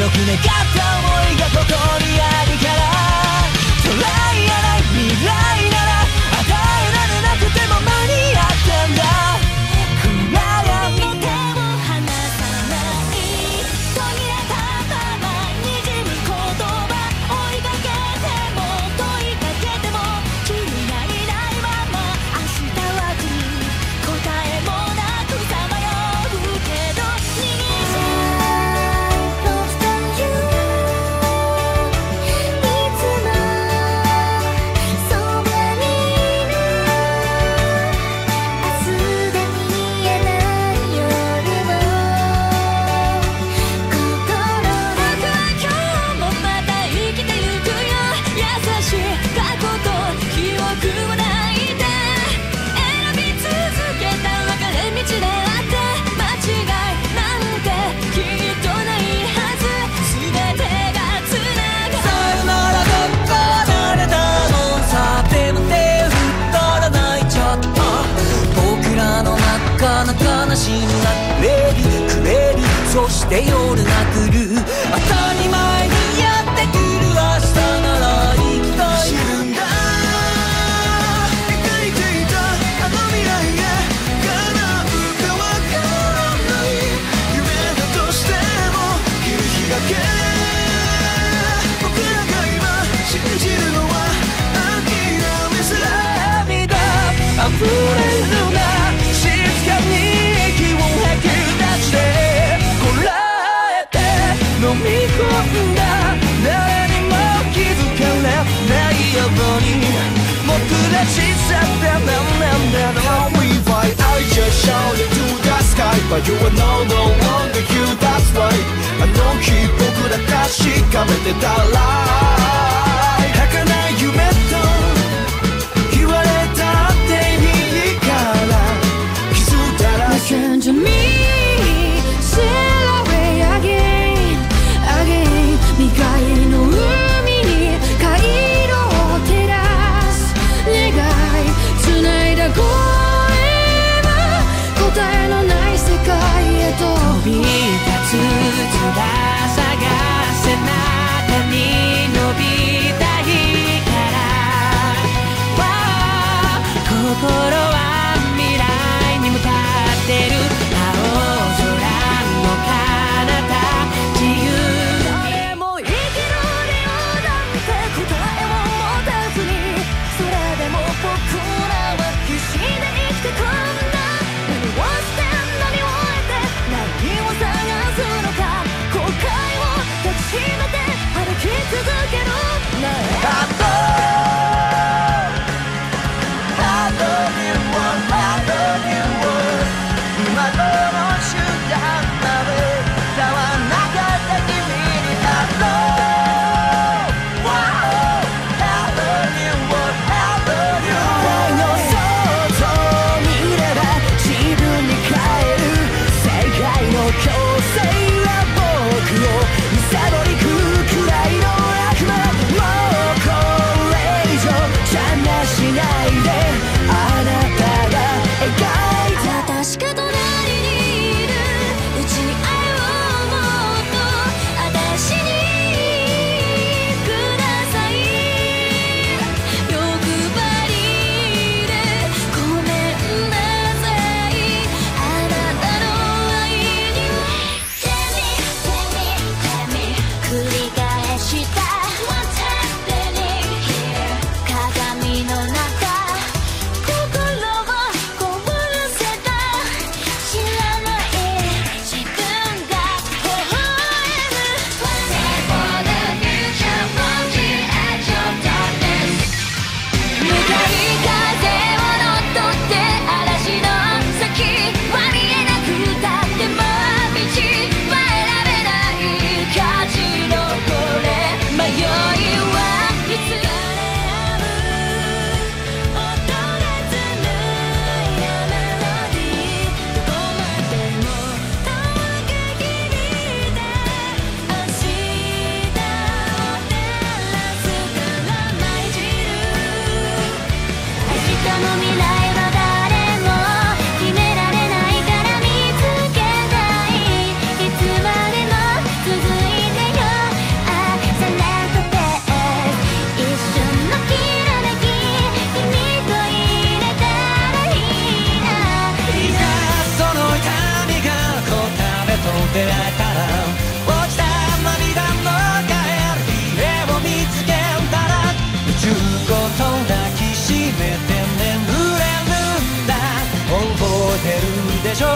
強く願った想いがここにあるからトライやない未来なら与えられなくても間に合ったんだ暗闇で手を離さない途切れたままにじむ言葉追いかけても問いかけても君がいないまま明日は来る答えもなくさまようけど悲しみがくれるそして夜が来る当たり前にやってくる明日なら生きたい知るんだ描いていたあの未来が叶うかわからない夢だとしても来る日がけ僕らが今信じるのは諦めすら涙溢れるな静かに飲み込んだ誰にも気づかれないように僕ら小さって何なんだろう Can we fight? I just shouted to the sky But you are no longer you, that's right あの日僕ら確かめてたら儚い夢と言われたっていいから気づいたら Listen to me sail away again未開の海に回路を照らす願い繋いだ声は答えのない世界へと飛び立つ翼が背中に伸びたいから心は未来に向かってる青空の彼方自由 I love you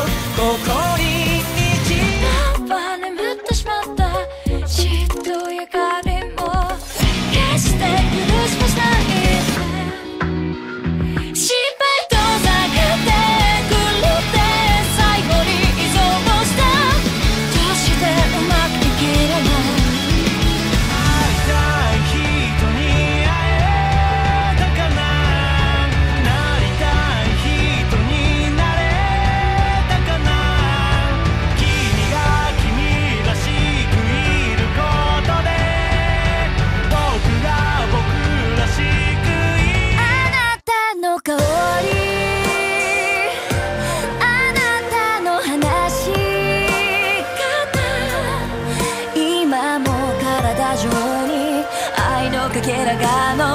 ここに今は眠ってしまった嫉妬や彼も決して許しはしない失敗と避けてくるって最後に依存をしたどうしてうまくいきれない会いたい人に会えたかななりたい人になれたかな君が君らしくいることで僕が僕らしくいるあなたの香りあなたの話し方今も体中に愛のかけらがの